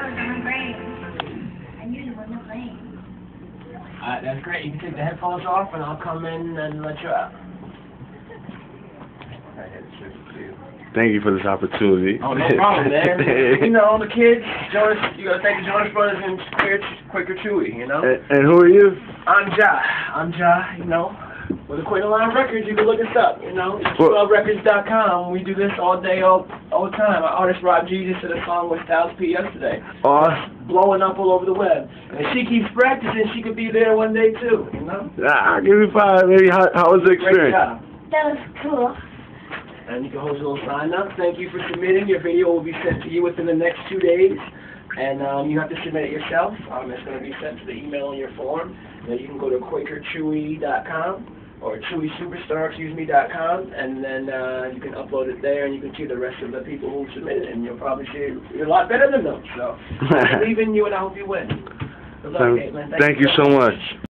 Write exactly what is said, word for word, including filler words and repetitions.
was on my brain. I knew you wasn't playing. Alright, that's great. You can take the headphones off and I'll come in and let you out. Thank you for this opportunity. Oh, no problem, man. You know, the kids, Jonas, you gotta thank the Jonas Brothers and Quaker, Quaker Chewy, you know? And, and who are you? I'm Ja. I'm Ja, you know? With the Quaker Line Records, you can look us up, you know? Q L records dot com. We do this all day, all, all the time. Our artist Rob G just did a song with Styles P yesterday. Awesome. Blowing up all over the web. And if she keeps practicing, she could be there one day too, you know? I'll give you five. Maybe how, how was the experience? Great job. That was cool. And you can hold your little sign up. Thank you for submitting. Your video will be sent to you within the next two days. And um, you have to submit it yourself. Um, it's going to be sent to the email in your form. Then you can go to Quaker Chewy dot com or Chewy Superstar, excuse me, dot com, and then uh, you can upload it there, and you can see the rest of the people who submitted, and you'll probably see you're a lot better than them. So I believe in you, and I hope you win. Good luck, Thank, Caitlin. thank you so much.